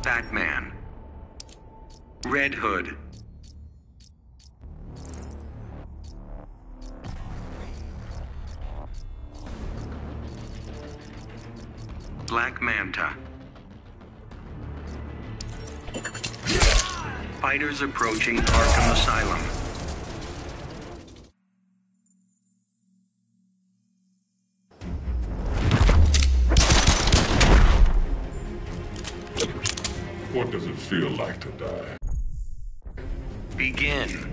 Batman. Red Hood. Black Manta. Fighters approaching Arkham Asylum. What does it feel like to die? Begin.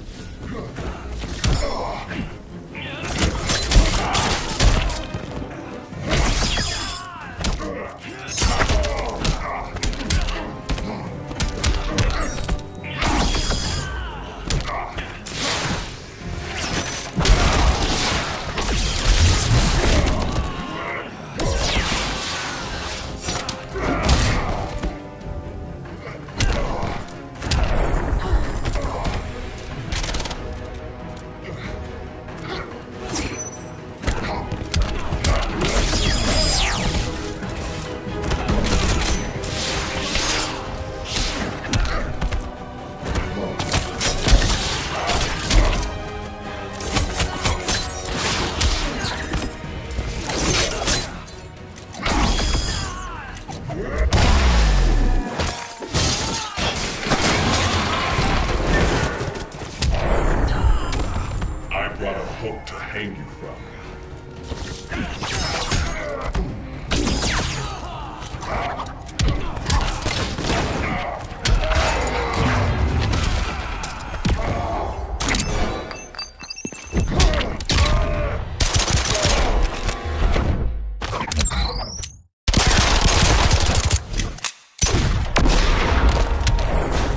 Brought a hook to hang you from.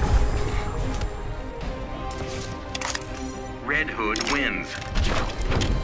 Red Hood wins.